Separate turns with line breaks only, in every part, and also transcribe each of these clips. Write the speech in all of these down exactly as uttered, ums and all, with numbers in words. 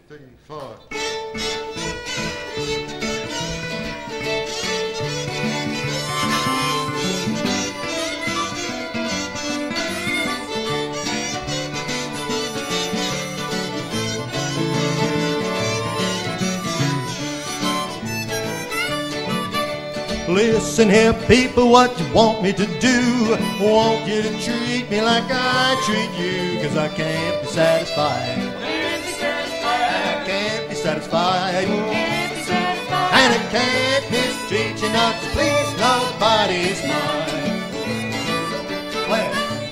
three, four. Listen here, people, what you want me to do? Want you to treat me like I treat you, 'cause I can't be satisfied.
Can't be satisfied.
I can't be satisfied.
Can't be satisfied.
And I can't mistreat you not to please nobody's mind. Play it.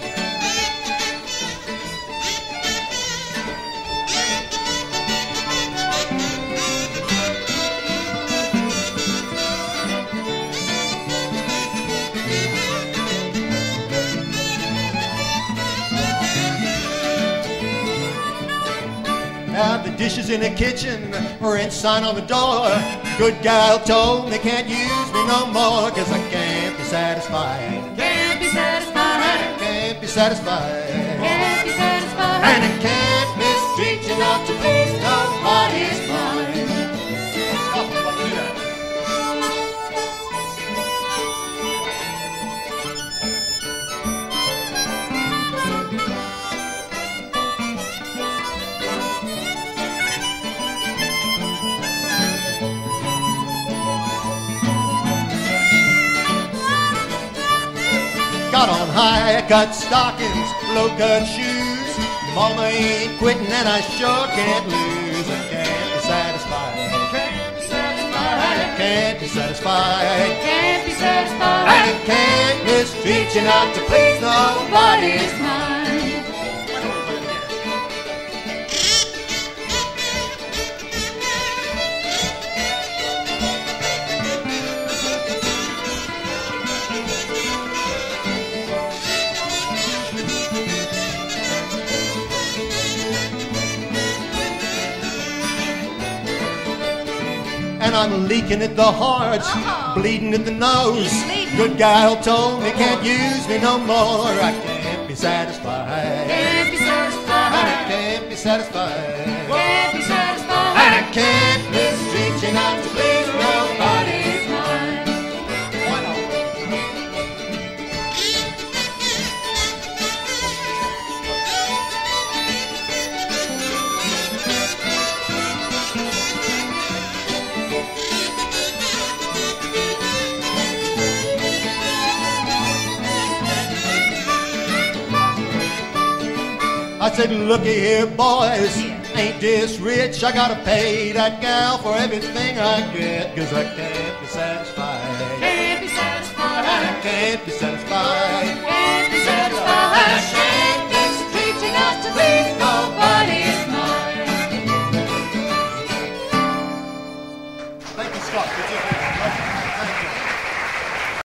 Now the dishes in the kitchen or in sign on the door. Good gal told me can't use me no more, 'cause I can't be satisfied.
Can't be satisfied.
I can't be satisfied.
Can't be satisfied.
And I can't mistreat you not to please nobody's mind. Stop it, what do that? Got on high-cut stockings, low-cut shoes. Mama ain't quitting and I sure can't lose. I can't be satisfied.
Can't be satisfied.
I can't be satisfied.
Can't be satisfied.
I can't mistreat you not to please nobody's mind. And I'm leaking at the heart,
Uh-oh.
bleeding at the nose.
Bleeding.
Good gal told me can't use me no more. I can't be satisfied.
Can't be
And I
satisfied.
can't be satisfied.
Can't be satisfied.
And I can't mistreat you not to please nobody's mind. Why not? I said, looky here, boys, ain't this rich? I gotta pay that gal for everything I get, 'cause I can't be satisfied.
Can't be satisfied.
And I can't be satisfied.